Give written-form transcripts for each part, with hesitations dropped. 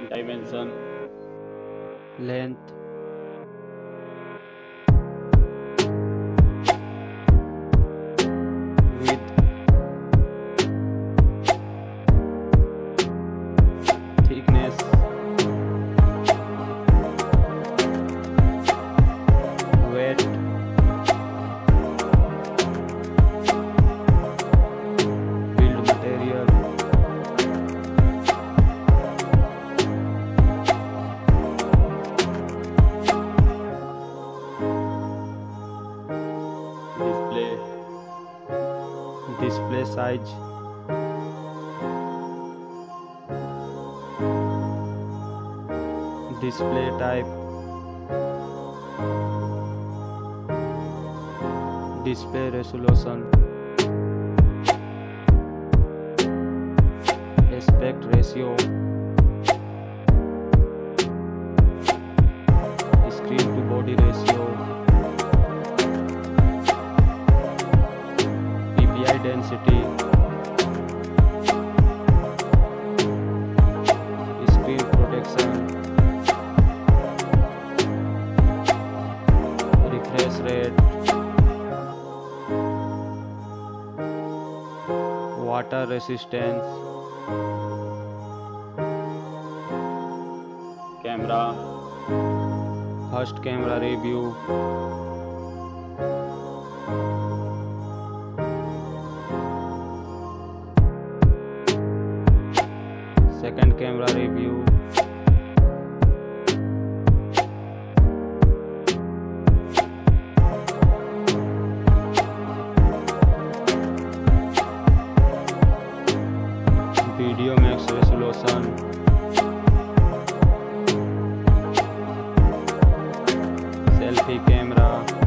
dimension, length, width, thickness, weight, build material, display size, display type, display resolution, aspect ratio, screen to body ratio, PPI density, screen protection, refresh rate, water resistance, camera, first camera review, second camera review, video max resolution, selfie camera,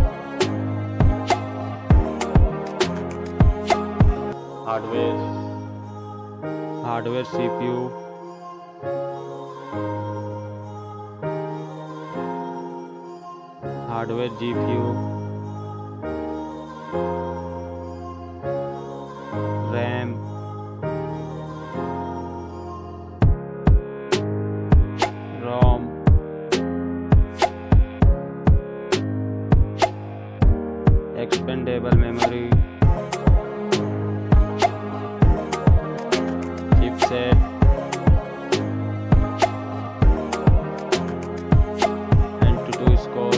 hardware CPU, hardware GPU, RAM, ROM, expandable memory, chipset, AnTuTu score,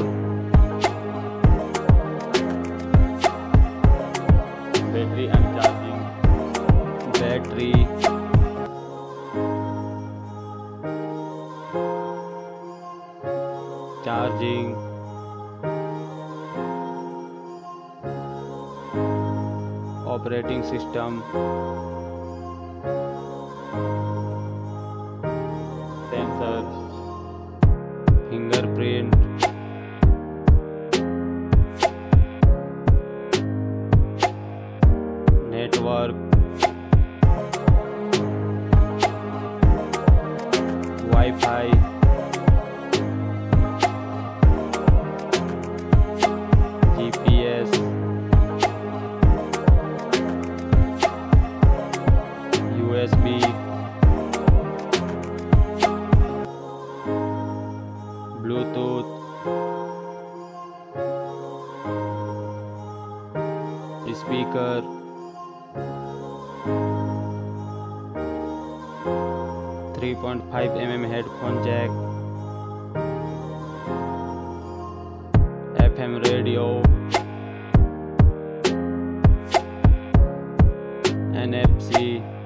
battery and charging, battery, charging, operating system, sensors, fingerprint, network, Wi-Fi, GPS, USB, Bluetooth, speaker, 3.5 mm headphone jack, FM radio, NFC,